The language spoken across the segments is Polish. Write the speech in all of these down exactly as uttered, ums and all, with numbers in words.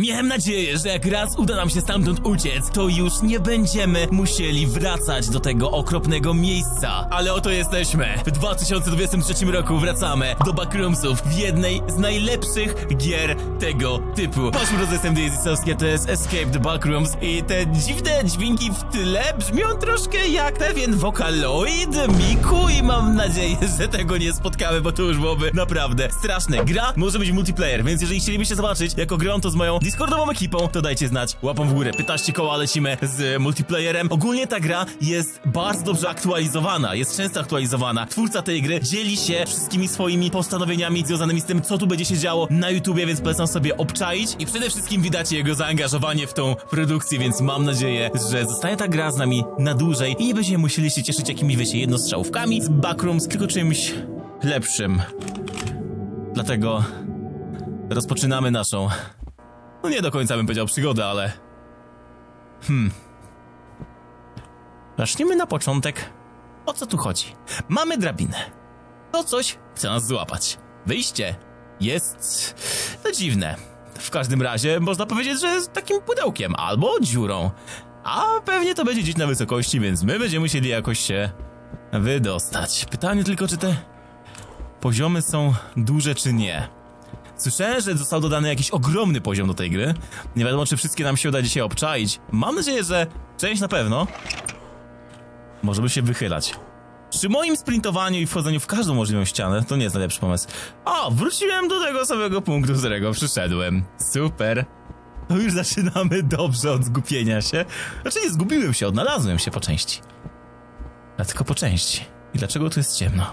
Miałem nadzieję, że jak raz uda nam się stamtąd uciec, to już nie będziemy musieli wracać do tego okropnego miejsca. Ale oto jesteśmy. W dwa tysiące dwudziestym trzecim roku wracamy do Backroomsów w jednej z najlepszych gier tego typu. Patrzmy, że jestem Daisy'sowskie, to jest Escape the Backrooms i te dziwne dźwięki w tyle brzmią troszkę jak pewien Vocaloid, Miku, i mam nadzieję, że tego nie spotkamy, bo to już byłoby naprawdę straszne. Gra może być multiplayer, więc jeżeli chcielibyście zobaczyć, jak gram to z moją Discordową ekipą, to dajcie znać łapą w górę. piętnaście koła, lecimy z multiplayerem. Ogólnie ta gra jest bardzo dobrze aktualizowana, jest często aktualizowana. Twórca tej gry dzieli się wszystkimi swoimi postanowieniami związanymi z tym, co tu będzie się działo na YouTubie, więc polecam sobie obczaić i przede wszystkim widać jego zaangażowanie w tą produkcję, więc mam nadzieję, że zostanie ta gra z nami na dłużej i nie będziemy musieli się cieszyć jakimiś, wiecie, jednostrzałówkami z Backrooms, tylko czymś lepszym. Dlatego rozpoczynamy naszą, no nie do końca bym powiedział przygodę, ale... Hmm... Zacznijmy na początek. O co tu chodzi? Mamy drabinę. To coś chce nas złapać. Wyjście jest... no dziwne. W każdym razie można powiedzieć, że jest takim pudełkiem albo dziurą. A pewnie to będzie gdzieś na wysokości, więc my będziemy musieli jakoś się wydostać. Pytanie tylko, czy te poziomy są duże, czy nie. Słyszałem, że został dodany jakiś ogromny poziom do tej gry. Nie wiadomo, czy wszystkie nam się uda dzisiaj obczaić. Mam nadzieję, że część na pewno. Możemy się wychylać. Przy moim sprintowaniu i wchodzeniu w każdą możliwą ścianę to nie jest najlepszy pomysł. O, wróciłem do tego samego punktu, z którego przyszedłem. Super. To już zaczynamy dobrze od zgubienia się. Znaczy nie zgubiłem się, odnalazłem się po części. A tylko po części. I dlaczego tu jest ciemno?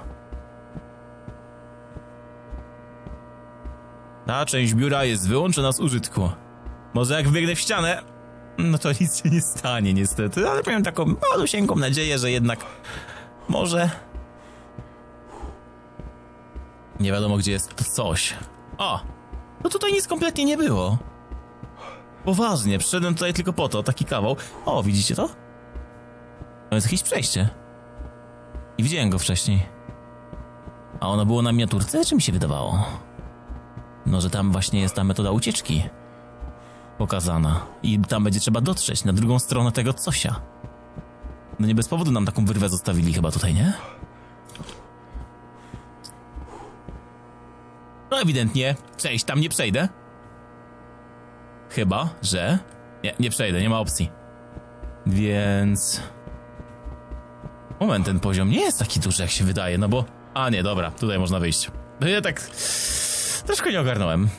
Ta część biura jest wyłączona z użytku. Może jak wbiegnę w ścianę, no to nic się nie stanie niestety, ale miałem taką malusieńką nadzieję, że jednak może... Nie wiadomo, gdzie jest to coś. O! No tutaj nic kompletnie nie było. Poważnie, przyszedłem tutaj tylko po to, taki kawał. O, widzicie to? To jest jakieś przejście. I widziałem go wcześniej. A ono było na miniaturce? Czy mi się wydawało? No, że tam właśnie jest ta metoda ucieczki pokazana. I tam będzie trzeba dotrzeć na drugą stronę tego cosia. No nie bez powodu nam taką wyrwę zostawili chyba tutaj, nie? No ewidentnie przejść tam nie przejdę. Chyba, że... Nie, nie przejdę, nie ma opcji. Więc... Moment, ten poziom nie jest taki duży, jak się wydaje, no bo... A nie, dobra, tutaj można wyjść. No ja tak... Troszkę nie ogarnąłem.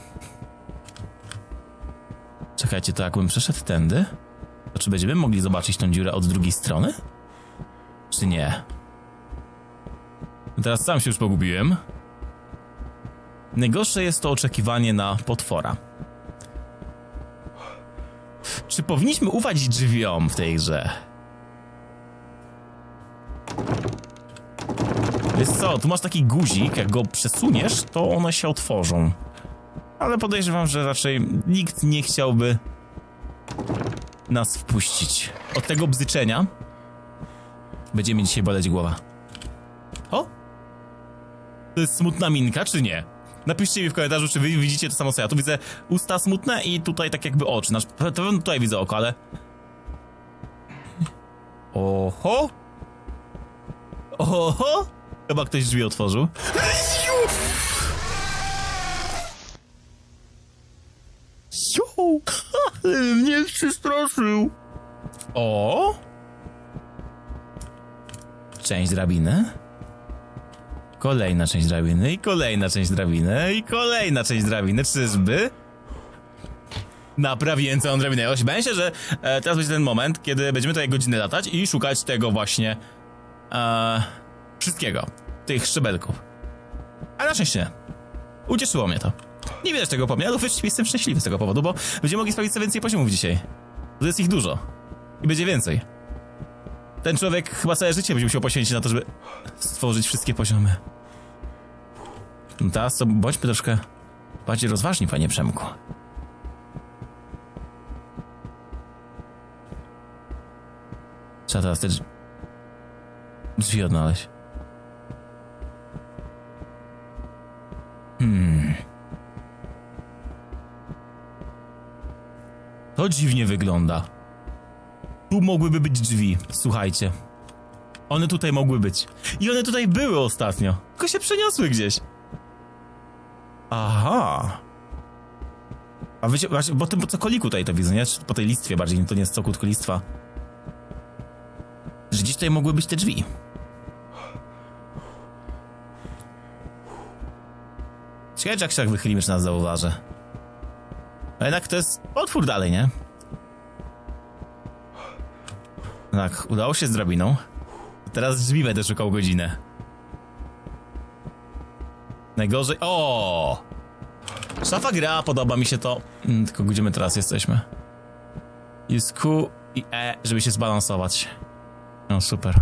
Czekajcie, to jakbym przeszedł tędy, to czy będziemy mogli zobaczyć tą dziurę od drugiej strony? Czy nie? Teraz sam się już pogubiłem. Najgorsze jest to oczekiwanie na potwora. Czy powinniśmy ufać drzwiom w tej grze? Wiesz co, tu masz taki guzik, jak go przesuniesz, to one się otworzą. Ale podejrzewam, że raczej nikt nie chciałby nas wpuścić. Od tego bzyczenia będzie mi dzisiaj boleć głowa. O! To jest smutna minka, czy nie? Napiszcie mi w komentarzu, czy wy widzicie to samo co ja. Tu widzę usta smutne i tutaj tak jakby oczy. Na pewno tutaj widzę oko, ale... Oho! Oho! Chyba ktoś drzwi otworzył. Ale mnie przestraszył. O! Część drabiny. Kolejna część drabiny i kolejna część drabiny i kolejna część drabiny. Czyżby? Naprawiłem całą drabinę. Ja bałem się, że e, teraz będzie ten moment, kiedy będziemy tutaj godzinę latać i szukać tego właśnie e, wszystkiego. Tych szczebelków. Ale na szczęście nie. Ucieszyło mnie to. Nie widać tego po mnie, ale jestem szczęśliwy z tego powodu, bo będziemy mogli sprawdzić sobie więcej poziomów dzisiaj. Bo jest ich dużo. I będzie więcej. Ten człowiek chyba całe życie będzie musiał poświęcić na to, żeby stworzyć wszystkie poziomy. No teraz to bądźmy troszkę bardziej rozważni, panie Przemku. Trzeba teraz te drzwi, drzwi odnaleźć. Hmm. To dziwnie wygląda. Tu mogłyby być drzwi, słuchajcie. One tutaj mogły być. I one tutaj były ostatnio. Tylko się przeniosły gdzieś. Aha. A wiecie, właśnie, bo tym po cokoliku tutaj to widzę, nie? Po tej listwie bardziej, to nie jest cokół, tylko listwa. Że gdzieś tutaj mogły być te drzwi. Ciekawe, czy jak się tak wychylimy, czy nas zauważy. A jednak to jest otwór dalej, nie? Tak, udało się z drabiną. Teraz drzwi będę szukał godzinę. Najgorzej... O! Szafa gra, podoba mi się to. Hmm, tylko gdzie my teraz jesteśmy? Jest Q i E, żeby się zbalansować. No super.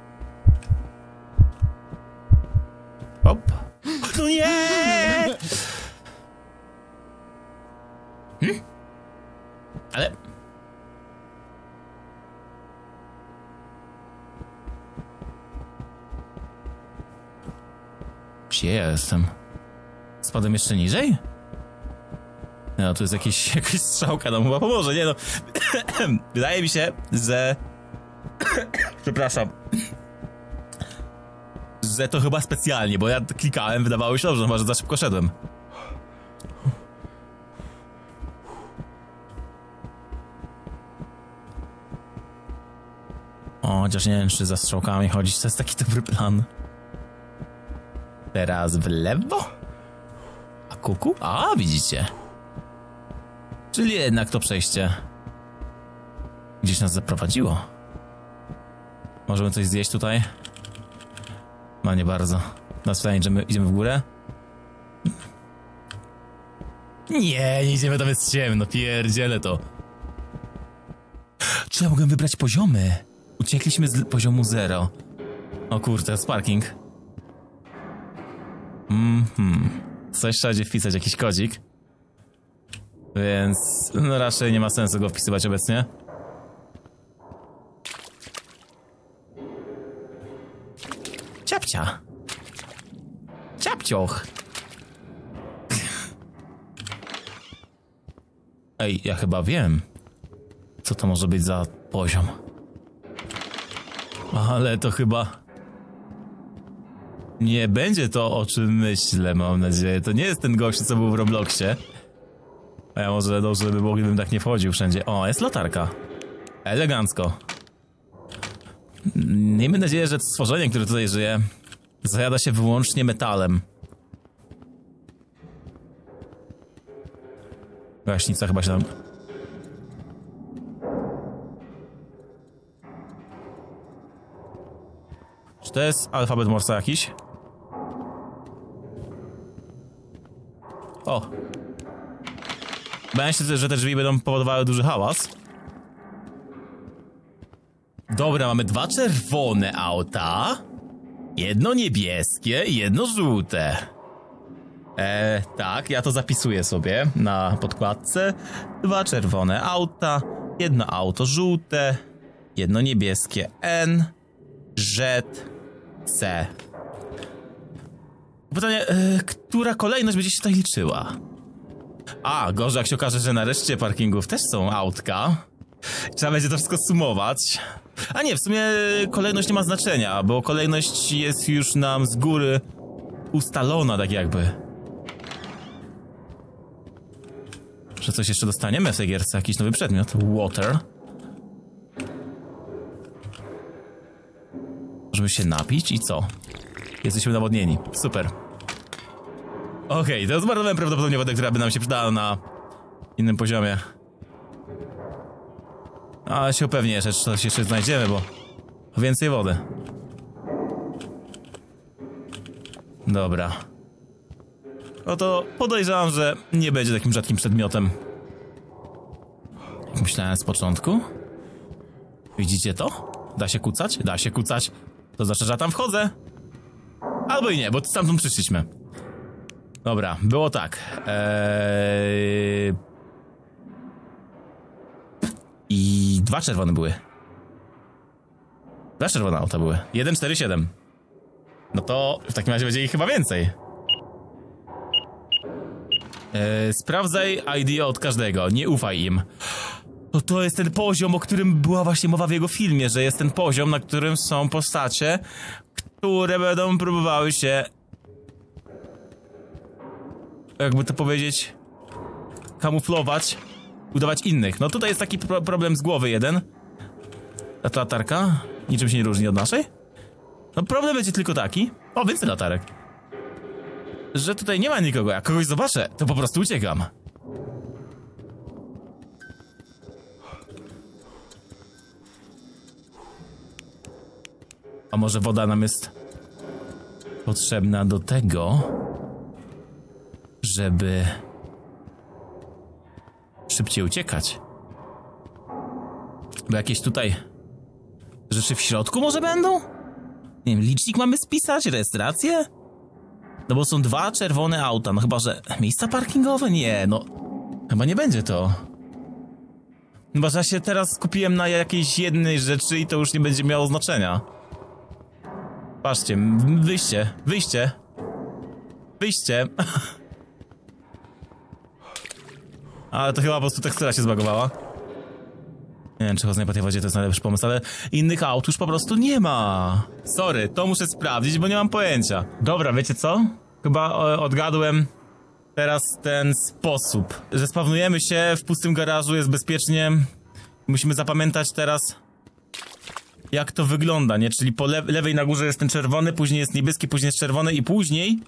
Hop. No nie! Hmm? Ale... Gdzie ja jestem? Spadłem jeszcze niżej? No, tu jest jakieś, jakaś strzałka, no chyba pomoże, nie no. Wydaje mi się, że... Przepraszam. Że to chyba specjalnie, bo ja klikałem, wydawało się dobrze, no może za szybko szedłem. O, chociaż nie wiem, czy za strzałkami chodzić, to jest taki dobry plan. Teraz w lewo? A kuku? A, widzicie. Czyli jednak to przejście gdzieś nas zaprowadziło. Możemy coś zjeść tutaj? No nie bardzo. Na pytanie, że my idziemy w górę? Nie, nie idziemy, tam jest ciemno, pierdzielę to. Czy ja mogłem wybrać poziomy? Uciekliśmy z poziomu zero. O kurde, jest parking. Mhm. Coś trzeba gdzie wpisać, jakiś kodzik. Więc no raczej nie ma sensu go wpisywać obecnie. Ciapcia. Ciapcioch. Ej, ja chyba wiem, co to może być za poziom. Ale to chyba... Nie będzie to, o czym myślę, mam nadzieję. To nie jest ten gość, co był w Robloxie. A ja może dobrze by było, gdybym tak nie wchodził wszędzie. O, jest latarka. Elegancko. Miejmy nadzieję, że stworzenie, które tutaj żyje, zajada się wyłącznie metalem. Gaśnica chyba się tam... Czy to jest alfabet Morsa jakiś? O! Bałem się, że te drzwi będą powodowały duży hałas. Dobra, mamy dwa czerwone auta. Jedno niebieskie i jedno żółte. Eee, tak, ja to zapisuję sobie na podkładce. Dwa czerwone auta, jedno auto żółte, jedno niebieskie N, Z, C. Pytanie, e, która kolejność będzie się tutaj liczyła? A, gorzej jak się okaże, że na reszcie parkingów też są autka. Trzeba będzie to wszystko sumować. A nie, w sumie kolejność nie ma znaczenia, bo kolejność jest już nam z góry ustalona, tak jakby. Że coś jeszcze dostaniemy w tej gierce, jakiś nowy przedmiot. Water. Możemy się napić i co? Jesteśmy nawodnieni. Super. Okej, okay, to zmarnowałem prawdopodobnie wodę, która by nam się przydała na innym poziomie. Ale się upewnię, że coś jeszcze znajdziemy, bo więcej wody. Dobra. No to podejrzewam, że nie będzie takim rzadkim przedmiotem. Jak myślałem z początku. Widzicie to? Da się kucać? Da się kucać. To znaczy, że ja tam wchodzę. Albo i nie, bo stamtąd przyszliśmy. Dobra, było tak. Eee... I dwa czerwone były. Dwa czerwone auta były. jeden, cztery, siedem. No to w takim razie będzie ich chyba więcej. Eee, sprawdzaj I D od każdego, nie ufaj im. To to jest ten poziom, o którym była właśnie mowa w jego filmie, że jest ten poziom, na którym są postacie, które będą próbowały się... jakby to powiedzieć... kamuflować, udawać innych. No tutaj jest taki pro problem z głowy jeden. A ta latarka niczym się nie różni od naszej. No problem będzie tylko taki... O, więcej latarek. Że tutaj nie ma nikogo. Jak kogoś zobaczę, to po prostu uciekam. A może woda nam jest potrzebna do tego, żeby szybciej uciekać? Bo jakieś tutaj rzeczy w środku może będą? Nie wiem, licznik mamy spisać? Rejestrację? No bo są dwa czerwone auta, no chyba, że... Miejsca parkingowe? Nie, no... Chyba nie będzie to. Chyba, że ja się teraz skupiłem na jakiejś jednej rzeczy i to już nie będzie miało znaczenia. Patrzcie, wyjście, wyjście. Wyjście. Ale to chyba po prostu tekstura się zbagowała. Nie wiem, czy chodzenie po tej wodzie to jest najlepszy pomysł, ale innych aut już po prostu nie ma. Sorry, to muszę sprawdzić, bo nie mam pojęcia. Dobra, wiecie co? Chyba o, odgadłem teraz ten sposób, że spawnujemy się w pustym garażu, jest bezpiecznie. Musimy zapamiętać teraz, jak to wygląda, nie? Czyli po le lewej na górze jest ten czerwony, później jest niebieski, później jest czerwony i później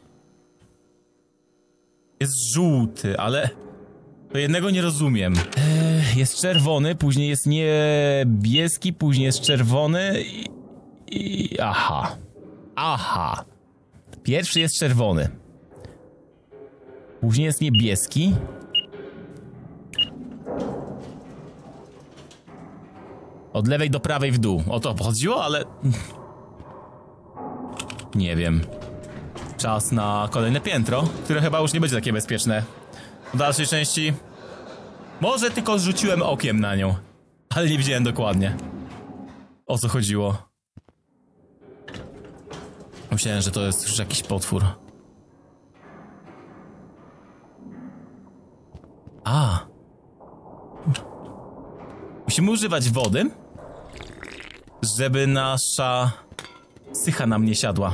jest żółty, ale to jednego nie rozumiem. Eee, jest czerwony, później jest niebieski, później jest czerwony i... i... Aha. Aha. Pierwszy jest czerwony. Później jest niebieski. Od lewej do prawej w dół. O to chodziło, ale... Nie wiem. Czas na kolejne piętro, które chyba już nie będzie takie bezpieczne. W dalszej części... Może tylko rzuciłem okiem na nią. Ale nie widziałem dokładnie, o co chodziło. Myślałem, że to jest już jakiś potwór. A. Musimy używać wody, żeby nasza psycha nam nie siadła.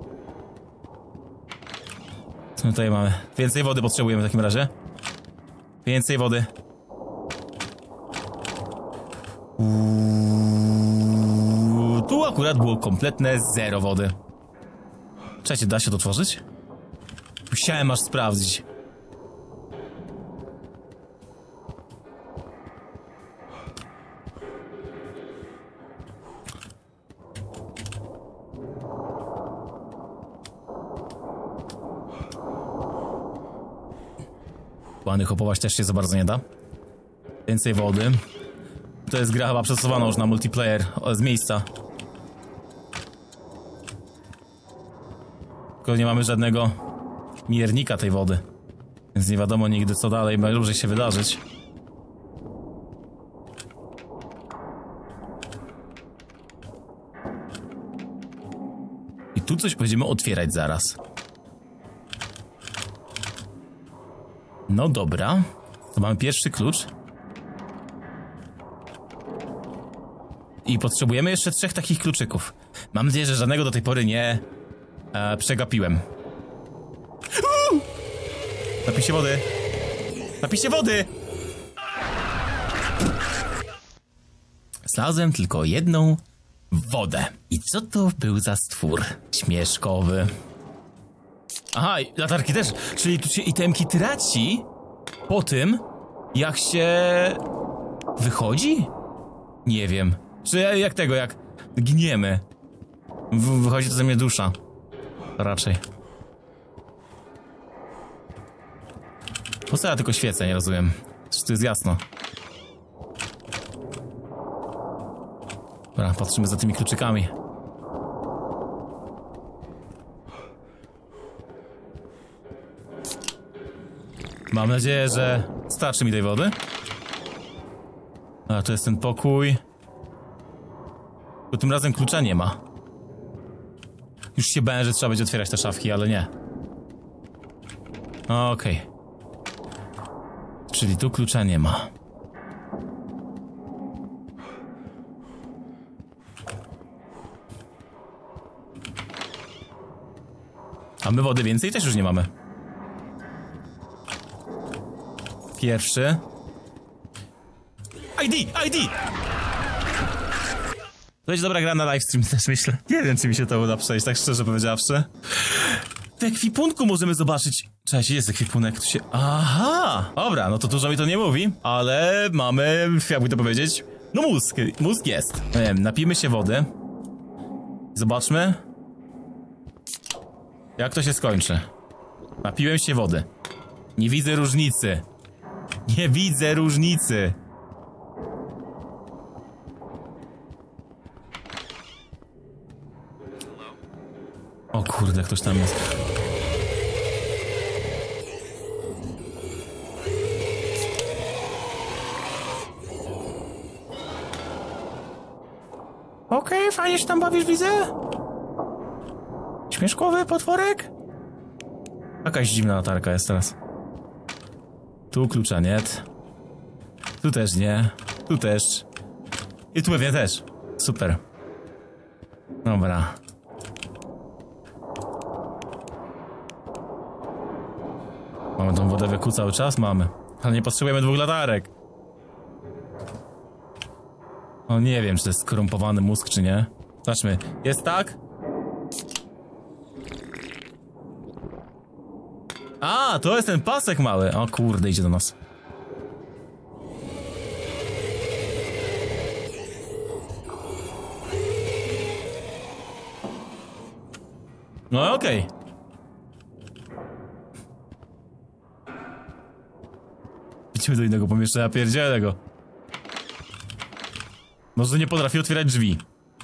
Co my tutaj mamy? Więcej wody potrzebujemy w takim razie. Więcej wody. Uuu, tu akurat było kompletne zero wody. Czekajcie, da się to otworzyć? Musiałem aż sprawdzić. Ładnych opować też się za bardzo nie da. Więcej wody. To jest gra chyba przesuwana już na multiplayer z miejsca. Tylko nie mamy żadnego miernika tej wody. Więc nie wiadomo nigdy co dalej może się wydarzyć. I tu coś będziemy otwierać zaraz. No dobra. To mamy pierwszy klucz. I potrzebujemy jeszcze trzech takich kluczyków. Mam nadzieję, że żadnego do tej pory nie e, przegapiłem. Uuu! Napij się wody. Napij się wody! Znalazłem tylko jedną wodę. I co to był za stwór śmieszkowy? Aha, latarki też. Czyli tu się itemki traci po tym, jak się wychodzi? Nie wiem. Czy jak tego, jak giniemy? W wychodzi to ze mnie dusza. Raczej. Po co ja tylko świecę, nie rozumiem. Czy to jest jasno? Dobra, patrzymy za tymi kluczykami. Mam nadzieję, że starczy mi tej wody. A, to jest ten pokój. Bo tym razem klucza nie ma. Już się bałem, że trzeba będzie otwierać te szafki, ale nie. Okej. Okay. Czyli tu klucza nie ma. A my wody więcej też już nie mamy. Pierwszy. I D! I D! To będzie dobra gra na livestream też, myślę. Nie wiem, czy mi się to uda przejść, tak szczerze powiedziawszy. W ekwipunku możemy zobaczyć... Cześć, jest ekwipunek, tu się... Aha! Dobra, no to dużo mi to nie mówi, ale mamy, jakby to powiedzieć, no mózg, mózg jest. Nie wiem, napijmy się wody. Zobaczmy. Jak to się skończy. Napiłem się wody. Nie widzę różnicy. Nie widzę różnicy. O kurde, ktoś tam jest. Okej, okay, fajnie się tam bawisz, widzę. Śmieszkowy potworek? Jakaś dziwna latarka jest teraz. Tu klucza nie. Tu też nie. Tu też. I tu pewnie też. Super. Dobra. Mamy tą wodę wyku cały czas? Mamy. Ale nie potrzebujemy dwóch latarek. O, nie wiem, czy to jest skorumpowany mózg, czy nie. Zobaczmy. Jest tak? A, to jest ten pasek mały. O kurde, idzie do nas. No okej. Okay. Idźmy do innego pomieszczenia, pierdzielę go. Może nie potrafi otwierać drzwi.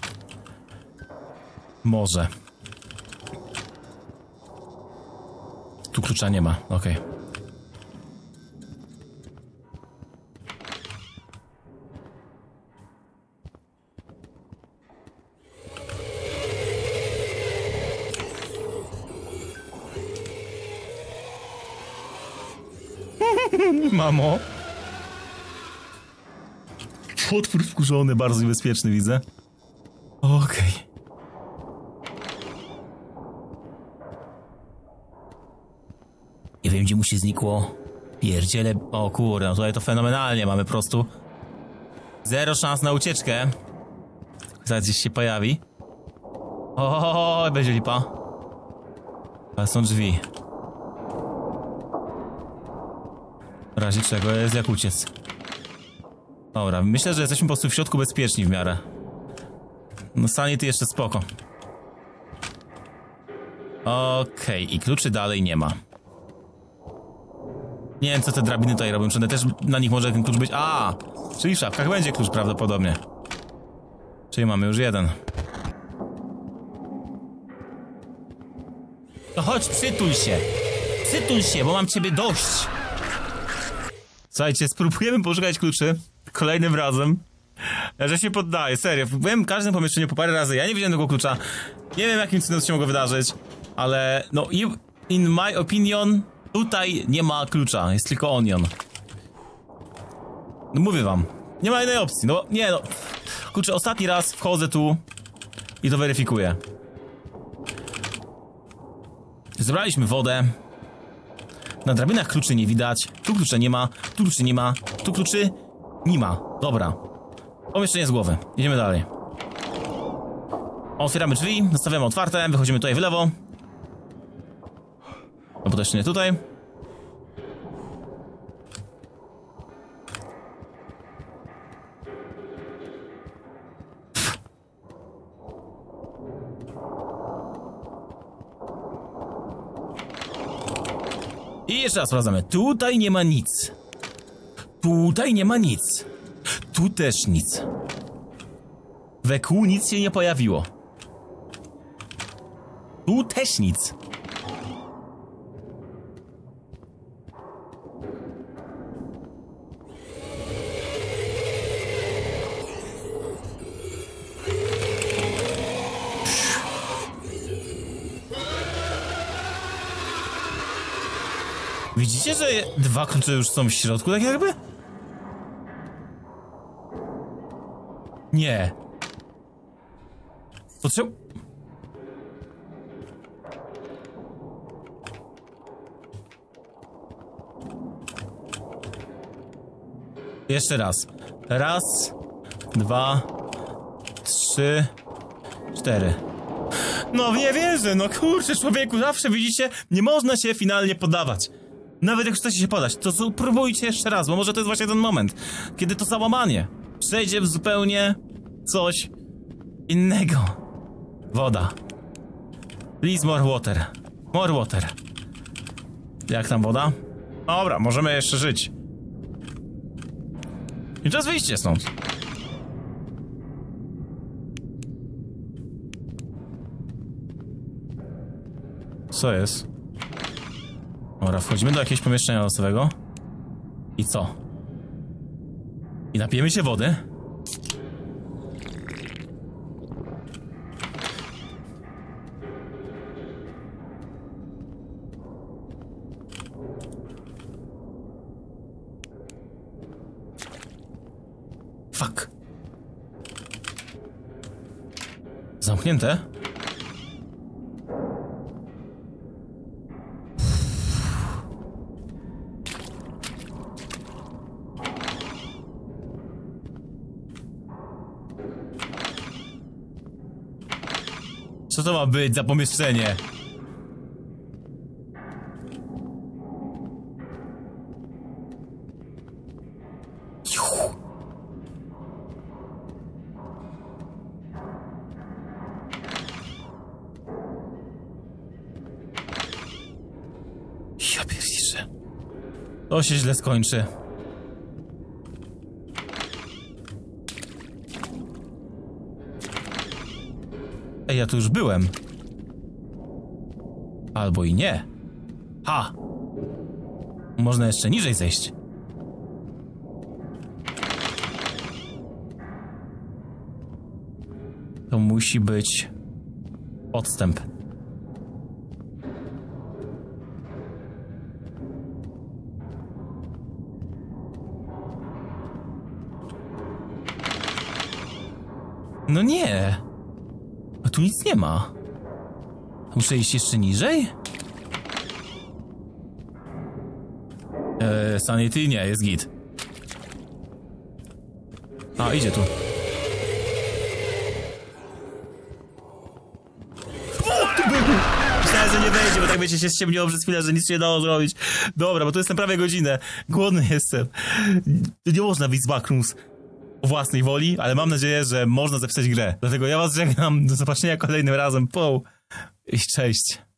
Może. Tu klucza nie ma, okej. Okay. Mamo. Potwór wkurzony, bardzo niebezpieczny, widzę. Okej. Okay. Nie wiem, gdzie mu się znikło. Pierdziele. O kurde, no tutaj to fenomenalnie. Mamy po prostu zero szans na ucieczkę. Zaraz gdzieś się pojawi. O, będzie lipa. Ale są drzwi. W razie czego jest jak uciec. Dobra, myślę, że jesteśmy po prostu w środku bezpieczni w miarę. No sanity jeszcze spoko. Okej, okay. I kluczy dalej nie ma. Nie wiem, co te drabiny tutaj robią, czy one też na nich może ten klucz być... A, czyli w szafkach będzie klucz prawdopodobnie. Czyli mamy już jeden. No chodź, przytul się. Przytul się, bo mam ciebie dość. Słuchajcie, spróbujemy poszukać kluczy kolejnym razem. Że się poddaję, serio. Byłem w każdym pomieszczeniu po parę razy, ja nie widziałem tego klucza. Nie wiem, jakim cudem się mogło wydarzyć. Ale, no, in my opinion, tutaj nie ma klucza, jest tylko onion. No mówię wam, nie ma innej opcji, no nie no. Kurczę, ostatni raz wchodzę tu i to weryfikuję. Zebraliśmy wodę. Na drabinach kluczy nie widać, tu kluczy nie ma, tu kluczy nie ma, tu kluczy nie ma. Dobra. Pomieszczenie z głowy, idziemy dalej. Otwieramy drzwi, zostawiamy otwarte, wychodzimy tutaj w lewo. No bo to jeszcze nie tutaj. I jeszcze raz sprawdzamy. Tutaj nie ma nic. Tutaj nie ma nic. Tu też nic. We kół nic się nie pojawiło. Tu też nic. Widzicie, że dwa klucze już są w środku, tak jakby? Nie. To trzeba... Jeszcze raz. Raz, dwa, trzy, cztery. No nie wierzę, no kurczę, człowieku, zawsze widzicie, nie można się finalnie poddawać. Nawet jak chcecie się podać, to spróbujcie jeszcze raz, bo może to jest właśnie ten moment, kiedy to załamanie przejdzie w zupełnie coś innego. Woda. Please more water. More water. Jak tam woda? Dobra, możemy jeszcze żyć. I czas wyjście stąd. Co jest? Dobra, wchodzimy do jakiegoś pomieszczenia losowego. I co? I napijemy się wody? Fuck. Zamknięte? Co to ma być za pomieszczenie? Ja pierdziszę. To się źle skończy. Ej, ja tu już byłem. Albo i nie. Ha! Można jeszcze niżej zejść. To musi być odstęp. No nie. A tu nic nie ma. Muszę iść jeszcze niżej? Eee, sanity nie, jest git. A, idzie tu. Myślałem, że nie wejdzie, bo tak wiecie, się ściemniło przez chwilę, że nic się nie dało zrobić. Dobra, bo tu jestem prawie godzinę. Głodny jestem. Nie można wyjść z Backrooms o własnej woli, ale mam nadzieję, że można zapisać grę. Dlatego ja was żegnam. Do zobaczenia kolejnym razem. Po i cześć.